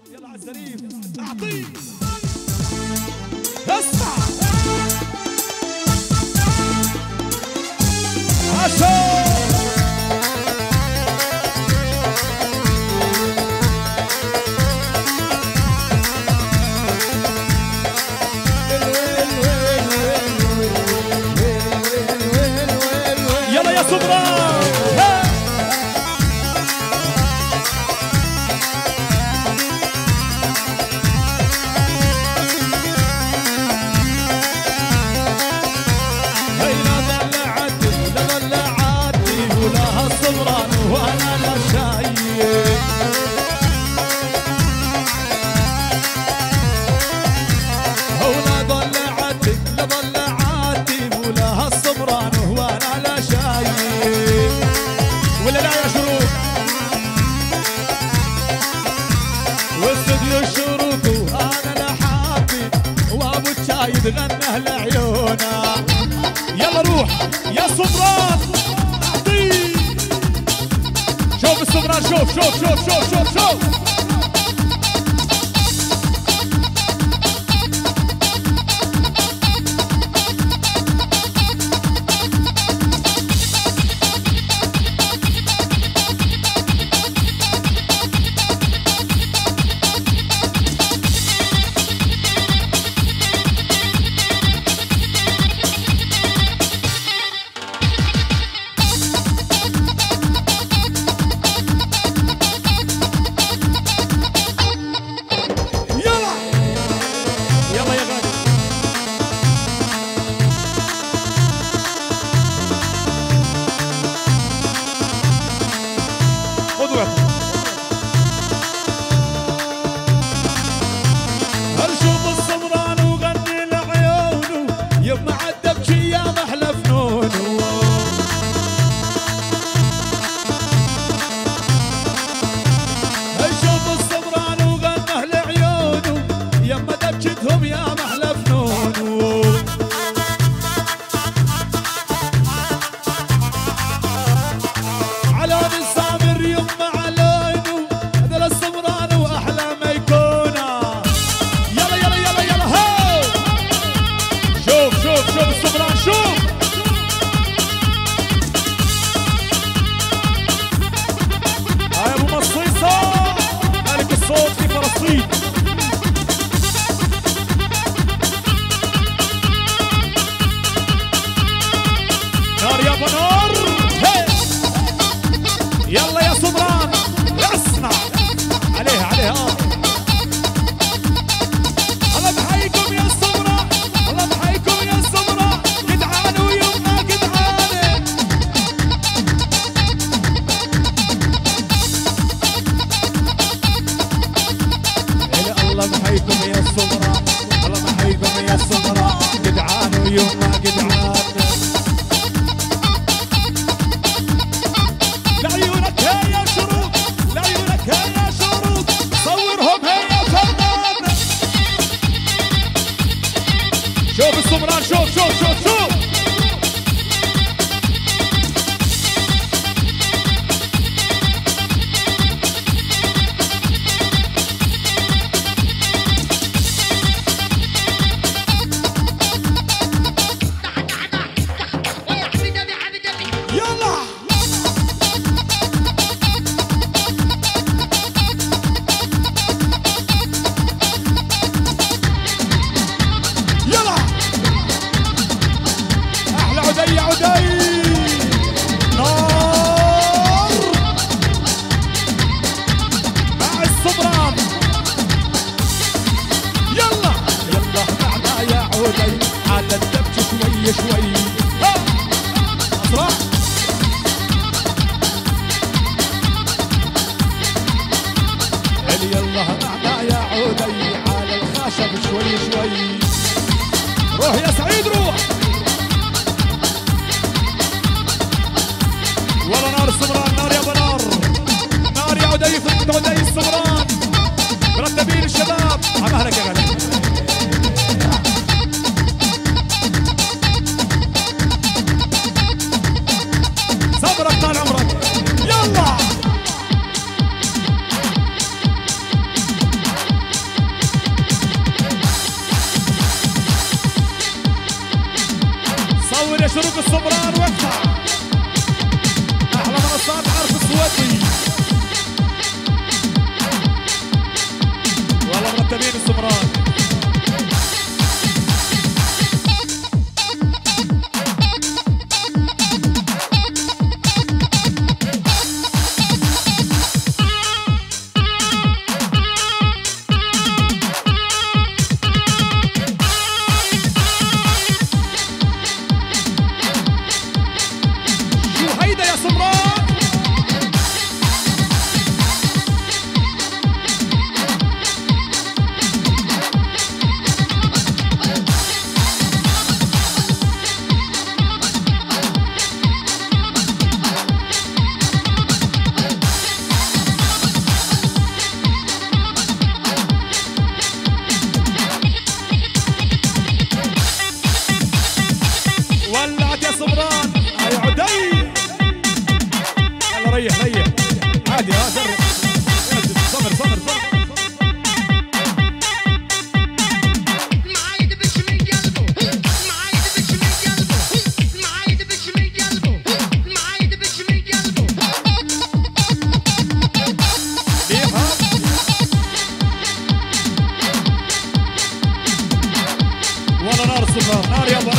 يلا عالزريف اعطيه اسمع عشان يلا يا صبران وانا لا شايف ولا ضلعتك لا ضلعاتي ولها الصبران وانا لا شايف ولا لا يا شروق واستديو الشروق وانا لا حابي وابو الشايد غنى لعيونا يلا روح يا صبران اعطيه شوف الصبران شوف شوف شوف شوف شوف شوف يلا يا صبران اسمع عليها عليها الله بحيكم يا صبران الله بحيكم يا صبران جدعان ويومنا جدعان الله بحيكم يا صبران الله بحيكم يا صبران جدعان ويومنا جدعان لعيونك هيا شروق لعيونك هيا شروق صورهم هيا فنان شوف الصبران شوف شوف شوف شوف شوي أسرع يلا معنا يا عودي على الخشب شوي شوي روح يا سعيد روح والله نار الصبران نار يا بنار نار يا عودي في عودي الصبران مرتبين الشباب على مهلك يا غالي صبرك طال عمرك يلا سلوك السمران وقتها احلى منصات عرف السويدي والله مرتبين السمران. ريح ريح عادي ها جرب صبر صبر صبر. معاي دبش من قلبه معاي دبش من قلبه معاي دبش من قلبه معاي دبش من قلبه. والله نار الصبر نار يابا.